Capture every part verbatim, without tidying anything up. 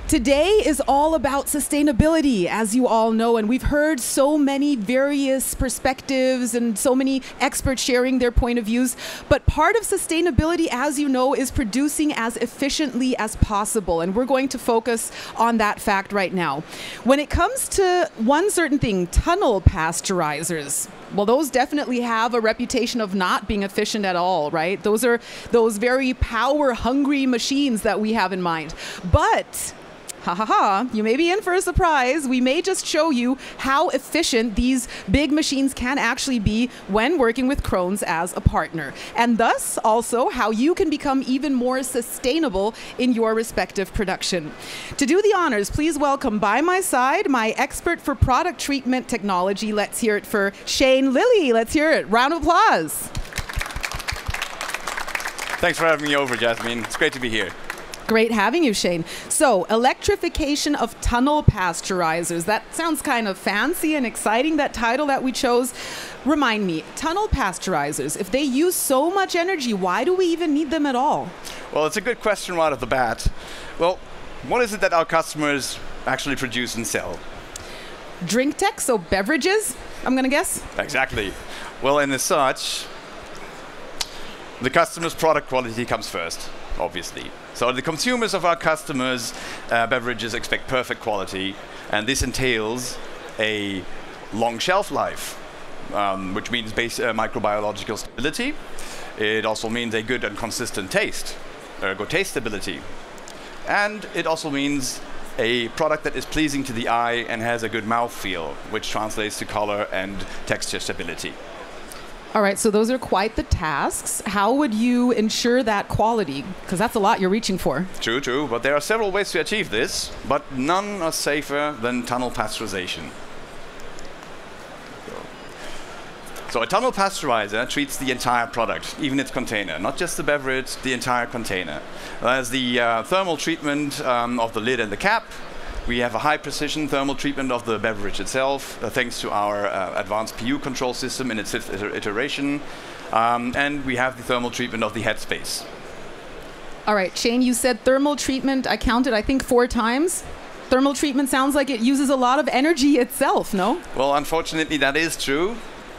Today is all about sustainability, as you all know, and we've heard so many various perspectives and so many experts sharing their point of views. But part of sustainability, as you know, is producing as efficiently as possible, and we're going to focus on that fact right now. When it comes to one certain thing, tunnel pasteurizers, well, those definitely have a reputation of not being efficient at all, right? Those are those very power-hungry machines that we have in mind. But ha ha ha, you may be in for a surprise. We may just show you how efficient these big machines can actually be when working with Krones as a partner. And thus also how you can become even more sustainable in your respective production. To do the honors, please welcome by my side my expert for product treatment technology. Let's hear it for Shane Lilley. Let's hear it. Round of applause. Thanks for having me over, Jasmine. It's great to be here. Great having you, Shane. So, electrification of tunnel pasteurizers. That sounds kind of fancy and exciting, that title that we chose. Remind me, tunnel pasteurizers, if they use so much energy, why do we even need them at all? Well, it's a good question right off the bat. Well, what is it that our customers actually produce and sell? Drinktec, so beverages, I'm going to guess? Exactly. Well, and as such, the customer's product quality comes first, obviously. So the consumers of our customers' uh, beverages expect perfect quality, and this entails a long shelf life, um, which means base, uh, microbiological stability. It also means a good and consistent taste, ergo taste stability. And it also means a product that is pleasing to the eye and has a good mouthfeel, which translates to color and texture stability. All right, so those are quite the tasks. How would you ensure that quality? Because that's a lot you're reaching for. True, true, but there are several ways to achieve this, but none are safer than tunnel pasteurization. So a tunnel pasteurizer treats the entire product, even its container, not just the beverage, the entire container. There's the uh, thermal treatment um, of the lid and the cap. We have a high precision thermal treatment of the beverage itself, uh, thanks to our uh, advanced P U control system in its fifth iter iteration. Um, and we have the thermal treatment of the headspace. All right, Shane, you said thermal treatment. I counted, I think, four times. Thermal treatment sounds like it uses a lot of energy itself, no? Well, unfortunately, that is true.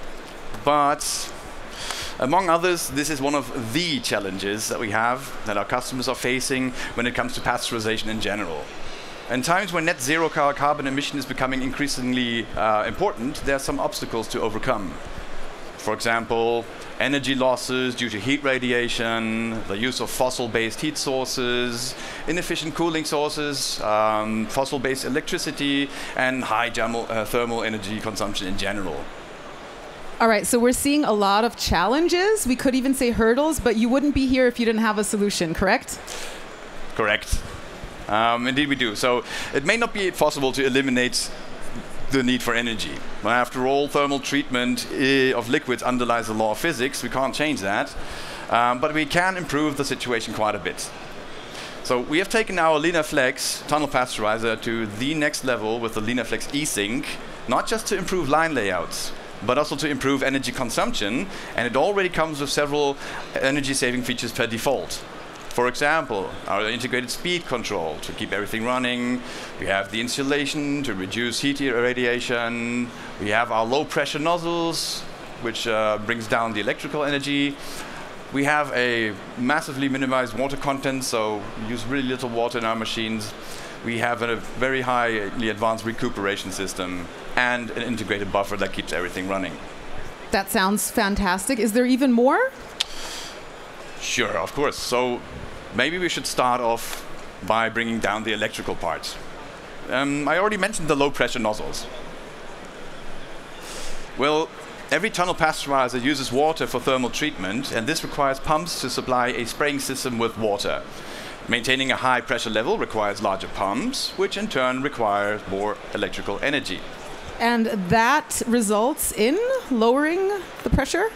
But among others, this is one of the challenges that we have, that our customers are facing when it comes to pasteurization in general. In times when net zero car carbon emission is becoming increasingly uh, important, there are some obstacles to overcome. For example, energy losses due to heat radiation, the use of fossil-based heat sources, inefficient cooling sources, um, fossil-based electricity, and high thermal, uh, thermal energy consumption in general. All right, so we're seeing a lot of challenges. We could even say hurdles, but you wouldn't be here if you didn't have a solution, correct? Correct. Um, indeed we do. So it may not be possible to eliminate the need for energy. But after all, thermal treatment uh, of liquids underlies the law of physics. We can't change that. Um, but we can improve the situation quite a bit. So we have taken our LinaFlex tunnel pasteurizer to the next level with the LinaFlex eSync, not just to improve line layouts, but also to improve energy consumption. And it already comes with several energy saving features per default. For example, our integrated speed control to keep everything running. We have the insulation to reduce heat radiation. We have our low pressure nozzles, which uh, brings down the electrical energy. We have a massively minimized water content, so we use really little water in our machines. We have a very highly advanced recuperation system and an integrated buffer that keeps everything running. That sounds fantastic. Is there even more? Sure, of course. So maybe we should start off by bringing down the electrical parts. Um, I already mentioned the low pressure nozzles. Well, every tunnel pasteurizer uses water for thermal treatment, and this requires pumps to supply a spraying system with water. Maintaining a high pressure level requires larger pumps, which in turn require more electrical energy. And that results in lowering the pressure?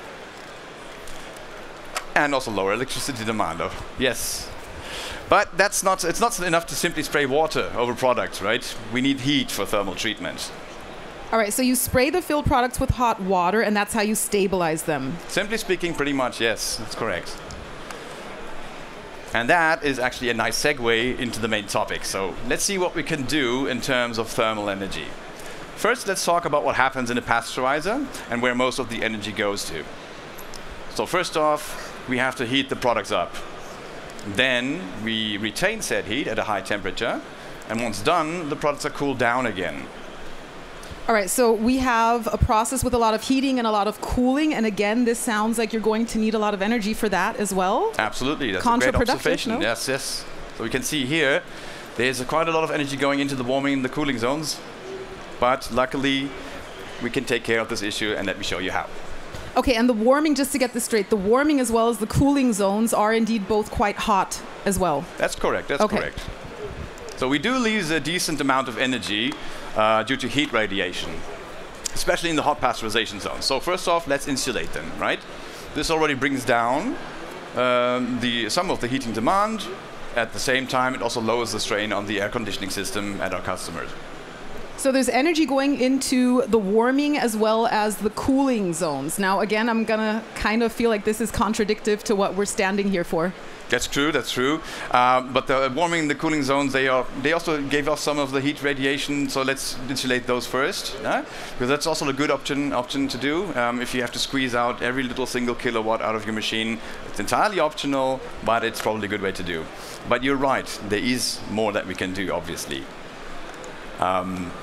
And also lower electricity demand, though. Yes. But that's not, it's not enough to simply spray water over products, right? We need heat for thermal treatment. All right, so you spray the filled products with hot water, and that's how you stabilize them. Simply speaking, pretty much, yes, that's correct. And that is actually a nice segue into the main topic. So let's see what we can do in terms of thermal energy. First, let's talk about what happens in a pasteurizer and where most of the energy goes to. So first off, we have to heat the products up. Then we retain said heat at a high temperature. And once done, the products are cooled down again. All right, so we have a process with a lot of heating and a lot of cooling. And again, this sounds like you're going to need a lot of energy for that as well. Absolutely, that's a great observation. No? Yes, yes. So we can see here, there's a quite a lot of energy going into the warming and the cooling zones. But luckily, we can take care of this issue, and let me show you how. Okay, and the warming, just to get this straight, the warming as well as the cooling zones are indeed both quite hot as well. That's correct, that's okay. correct. So we do lose a decent amount of energy uh, due to heat radiation, especially in the hot pasteurization zones. So first off, let's insulate them, right? This already brings down um, the, some of the heating demand. At the same time, it also lowers the strain on the air conditioning system at our customers. So there's energy going into the warming as well as the cooling zones. Now, again, I'm going to kind of feel like this is contradictory to what we're standing here for. That's true, that's true. Uh, but the warming and the cooling zones, they are they also gave us some of the heat radiation, so let's insulate those first. Yeah? Because that's also a good option option to do. Um, if you have to squeeze out every little single kilowatt out of your machine, it's entirely optional, but it's probably a good way to do. But you're right, there is more that we can do, obviously. Um,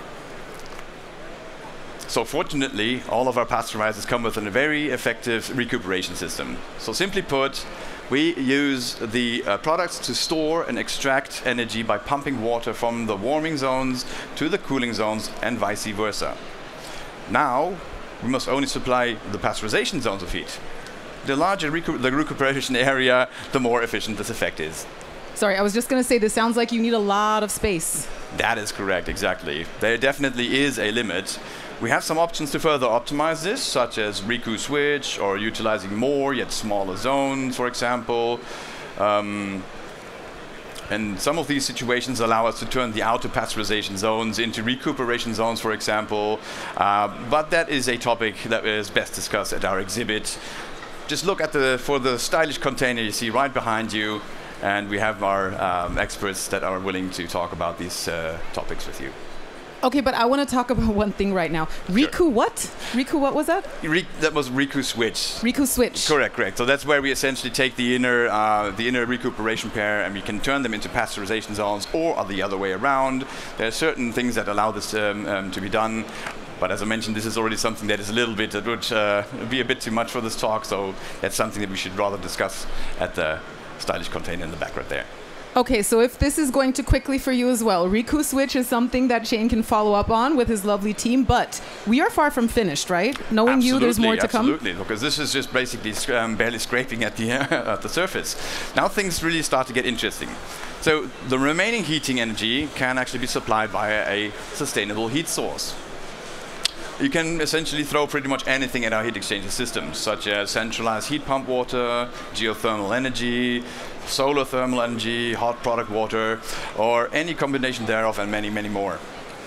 So fortunately, all of our pasteurizers come with a very effective recuperation system. So simply put, we use the uh, products to store and extract energy by pumping water from the warming zones to the cooling zones and vice versa. Now, we must only supply the pasteurization zones of heat. The larger recu the recuperation area, the more efficient this effect is. Sorry, I was just going to say, this sounds like you need a lot of space. That is correct, exactly. There definitely is a limit. We have some options to further optimize this, such as recoup switch or utilizing more yet smaller zones, for example. Um, and some of these situations allow us to turn the outer pasteurization zones into recuperation zones, for example. Uh, but that is a topic that is best discussed at our exhibit. Just look at the for the stylish container you see right behind you, and we have our um, experts that are willing to talk about these uh, topics with you. Okay, but I want to talk about one thing right now. Recoup Sure. what? Recoup what was that? Re that was recoup switch. Recoup switch. Correct, correct. So that's where we essentially take the inner, uh, the inner recuperation pair, and we can turn them into pasteurization zones, or the other way around. There are certain things that allow this um, um, to be done. But as I mentioned, this is already something that is a little bit, that would uh, be a bit too much for this talk. So that's something that we should rather discuss at the stylish container in the back right there. Okay, so if this is going too quickly for you as well, recoup switch is something that Shane can follow up on with his lovely team, but we are far from finished, right? Knowing absolutely, you, there's more to absolutely, come. Absolutely, because this is just basically sc um, barely scraping at the, uh, at the surface. Now things really start to get interesting. So the remaining heating energy can actually be supplied via a sustainable heat source. You can essentially throw pretty much anything at our heat exchanger systems, such as centralized heat pump water, geothermal energy, solar thermal energy, hot product water, or any combination thereof, and many, many more.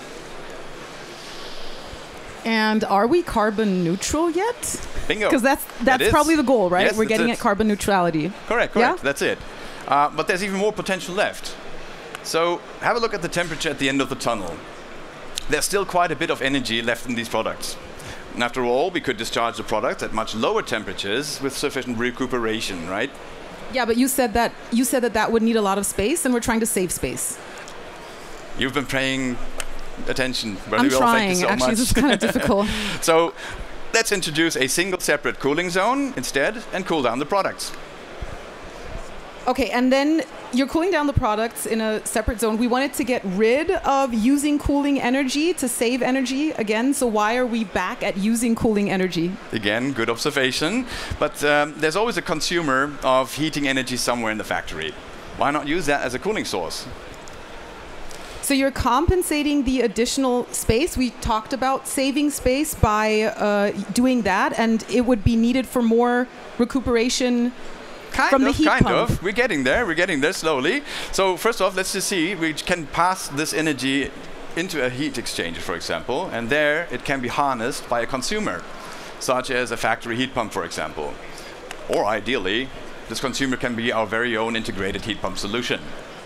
And are we carbon neutral yet? Bingo. Because that's that's that probably the goal, right? Yes, We're getting it. at carbon neutrality. Correct, correct. Yeah? That's it. Uh, but there's even more potential left. So have a look at the temperature at the end of the tunnel. There's still quite a bit of energy left in these products. And after all, we could discharge the product at much lower temperatures with sufficient recuperation, right? Yeah, but you said that you said that that would need a lot of space, and we're trying to save space. You've been paying attention very I'm well. trying. Thank you so Actually, much. this is kind of difficult. So let's introduce a single separate cooling zone instead and cool down the products. Okay, and then you're cooling down the products in a separate zone. We wanted to get rid of using cooling energy to save energy again. So why are we back at using cooling energy? Again, good observation. But um, there's always a consumer of heating energy somewhere in the factory. Why not use that as a cooling source? So you're compensating the additional space. We talked about saving space by uh, doing that, and it would be needed for more recuperation. Kind From of, the heat kind pump. of. We're getting there. We're getting there slowly. So first off, let's just see. We can pass this energy into a heat exchanger, for example, and there it can be harnessed by a consumer, such as a factory heat pump, for example. Or ideally, this consumer can be our very own integrated heat pump solution.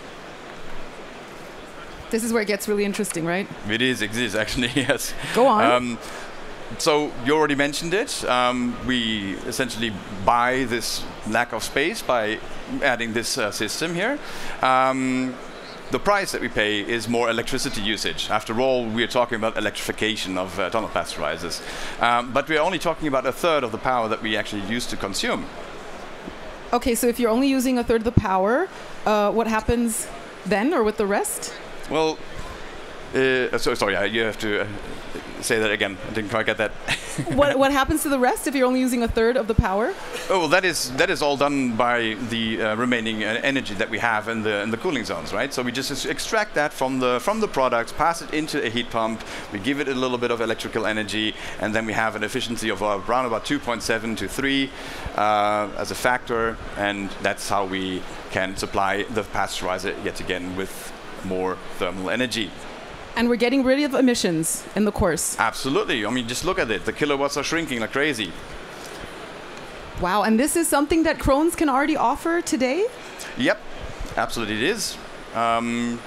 This is where it gets really interesting, right? It is, it is actually, yes. Go on. Um, so you already mentioned it. Um, we essentially buy this lack of space by adding this uh, system here. Um, the price that we pay is more electricity usage. After all, we're talking about electrification of uh, tunnel pasteurizers. Um, but we're only talking about a third of the power that we actually use to consume. Okay, so if you're only using a third of the power, uh, what happens then, or with the rest? Well, uh, so, sorry, uh, you have to uh, say that again. I didn't quite get that. what, what happens to the rest if you're only using a third of the power? Oh, well, that is that is all done by the uh, remaining uh, energy that we have in the in the cooling zones, right? So we just extract that from the from the products, pass it into a heat pump. We give it a little bit of electrical energy, and then we have an efficiency of uh, around about two point seven to three uh, as a factor, and that's how we can supply the pasteurizer yet again with more thermal energy. And we're getting rid of emissions in the course. Absolutely. I mean, just look at it. The kilowatts are shrinking like crazy. Wow, and this is something that Krones can already offer today? Yep, absolutely it is. Um,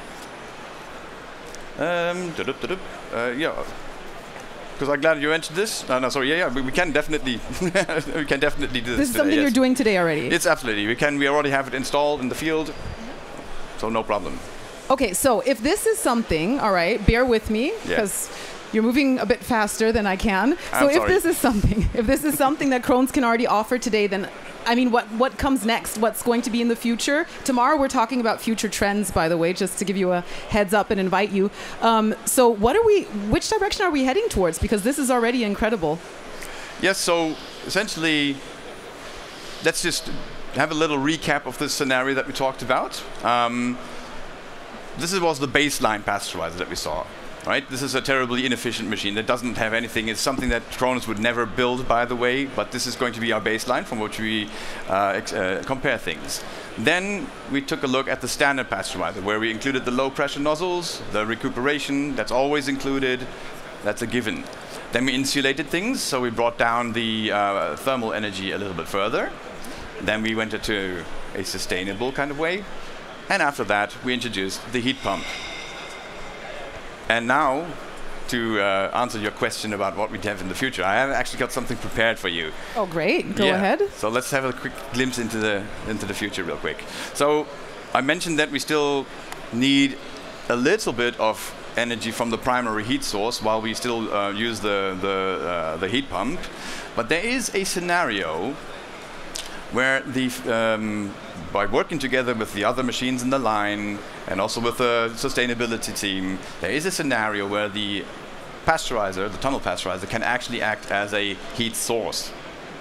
um, uh, yeah. Because I'm glad you mentioned this. Uh, no, sorry. Yeah, yeah. We, we can definitely, we can definitely do this. This is today, something yes. you're doing today already. It's absolutely. We can. We already have it installed in the field, so no problem. Okay, so if this is something, all right, bear with me because yeah. you're moving a bit faster than I can. I'm so if sorry. this is something, if this is something that Krones can already offer today, then I mean, what what comes next? What's going to be in the future? Tomorrow we're talking about future trends, by the way, just to give you a heads up and invite you. Um, so what are we? Which direction are we heading towards? Because this is already incredible. Yes. So essentially, let's just have a little recap of this scenario that we talked about. Um, This was the baseline pasteurizer that we saw, right? This is a terribly inefficient machine that doesn't have anything. It's something that Krones would never build, by the way, but this is going to be our baseline from which we uh, ex uh, compare things. Then we took a look at the standard pasteurizer, where we included the low-pressure nozzles, the recuperation, that's always included. That's a given. Then we insulated things, so we brought down the uh, thermal energy a little bit further. Then we went into a sustainable kind of way. And after that, we introduced the heat pump. And now, to uh, answer your question about what we have in the future, I have actually got something prepared for you. Oh, great. Go yeah. ahead. So let's have a quick glimpse into the, into the future real quick. So I mentioned that we still need a little bit of energy from the primary heat source while we still uh, use the, the, uh, the heat pump. But there is a scenario where the, um, by working together with the other machines in the line and also with the sustainability team, there is a scenario where the pasteurizer, the tunnel pasteurizer, can actually act as a heat source.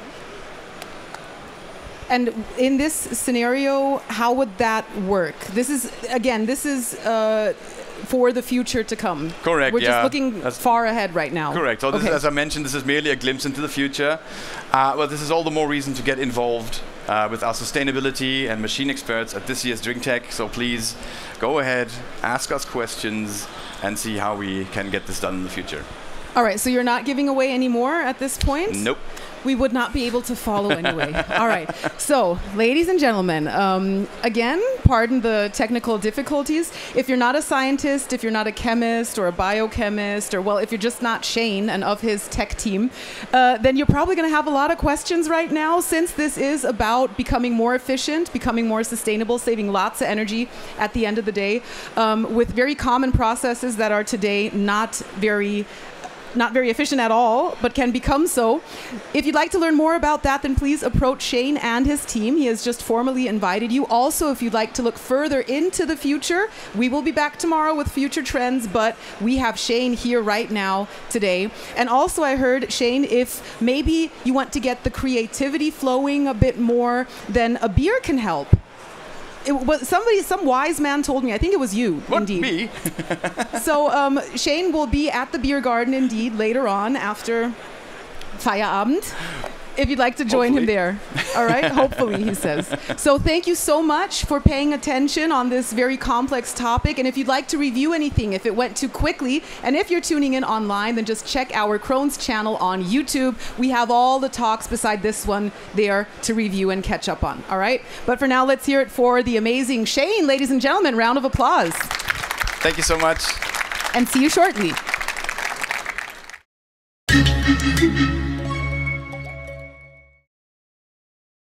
And in this scenario, how would that work? This is, again, this is uh, for the future to come. Correct, We're yeah. just looking That's far ahead right now. Correct. So this okay. is, as I mentioned, this is merely a glimpse into the future. Uh, well, this is all the more reason to get involved uh, with our sustainability and machine experts at this year's drinktec. So please go ahead, ask us questions, and see how we can get this done in the future. All right, so you're not giving away any more at this point? Nope. We would not be able to follow anyway. All right. So, ladies and gentlemen, um, again, pardon the technical difficulties. If you're not a scientist, if you're not a chemist or a biochemist, or, well, if you're just not Shane and of his tech team, uh, then you're probably going to have a lot of questions right now, since this is about becoming more efficient, becoming more sustainable, saving lots of energy at the end of the day, um, with very common processes that are today not very not very efficient at all, but can become so. If you'd like to learn more about that, then please approach Shane and his team. He has just formally invited you. Also, if you'd like to look further into the future, we will be back tomorrow with future trends, but we have Shane here right now today. And also, I heard, Shane, if maybe you want to get the creativity flowing a bit more, then a beer can help. It was somebody, some wise man told me. I think it was you, what, indeed. Me? So um, Shane will be at the beer garden, indeed, later on after Feierabend. If you'd like to join Hopefully. him there. All right, hopefully, he says. So thank you so much for paying attention on this very complex topic. And if you'd like to review anything, if it went too quickly, and if you're tuning in online, then just check our Krones channel on YouTube. We have all the talks beside this one there to review and catch up on. All right, but for now, let's hear it for the amazing Shane. Ladies and gentlemen, round of applause. Thank you so much. And see you shortly.